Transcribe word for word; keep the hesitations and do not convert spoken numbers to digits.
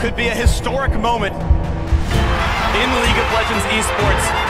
could be a historic moment in League of Legends esports.